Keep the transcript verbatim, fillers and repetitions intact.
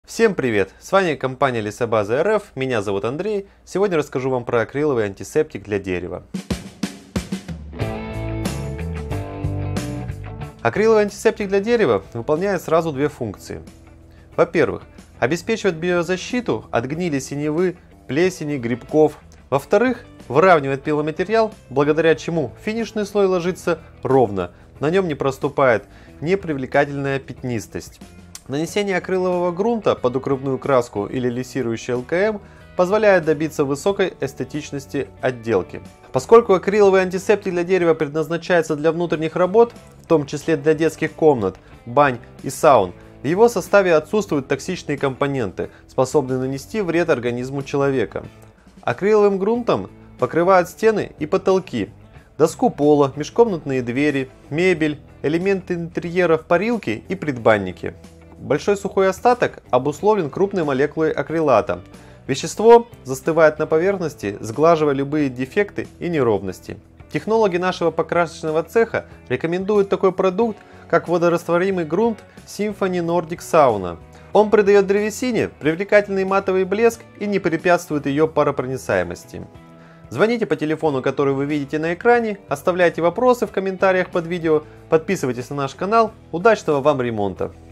Всем привет! С вами компания Лесобаза эр эф, меня зовут Андрей. Сегодня расскажу вам про акриловый антисептик для дерева. Акриловый антисептик для дерева выполняет сразу две функции. Во-первых, обеспечивает биозащиту от гнили синевы, плесени, грибков. Во-вторых, выравнивает пиломатериал, благодаря чему финишный слой ложится ровно, на нем не проступает непривлекательная пятнистость. Нанесение акрилового грунта под укрывную краску или лессирующий эл ка эм позволяет добиться высокой эстетичности отделки. Поскольку акриловый антисептик для дерева предназначается для внутренних работ, в том числе для детских комнат, бань и саун, в его составе отсутствуют токсичные компоненты, способные нанести вред организму человека. Акриловым грунтом покрывают стены и потолки, доску пола, межкомнатные двери, мебель, элементы интерьеров, парилки и предбанники. Большой сухой остаток обусловлен крупной молекулой акрилата. Вещество застывает на поверхности, сглаживая любые дефекты и неровности. Технологи нашего покрасочного цеха рекомендуют такой продукт, как водорастворимый грунт Symphony Nordic Sauna. Он придает древесине привлекательный матовый блеск и не препятствует ее паропроницаемости. Звоните по телефону, который вы видите на экране, оставляйте вопросы в комментариях под видео, подписывайтесь на наш канал. Удачного вам ремонта!